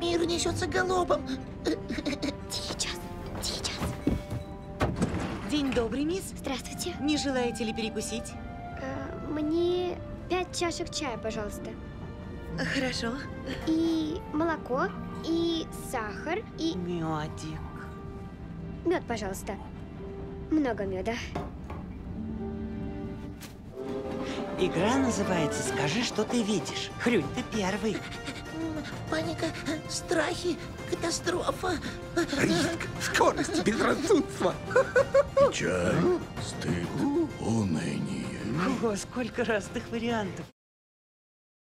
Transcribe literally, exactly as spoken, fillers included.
Мир несется галопом. Сейчас, сейчас. День добрый, мисс. Здравствуйте. Не желаете ли перекусить? Э, мне пять чашек чая, пожалуйста. Хорошо. И молоко, и сахар, и Медик. мед, пожалуйста. Много меда. Игра называется «Скажи, что ты видишь». Хрюнь, ты первый. Паника, страхи, катастрофа. Риск, скорость, безрассудство. Печаль, стыд, уныние. Ого, сколько разных вариантов.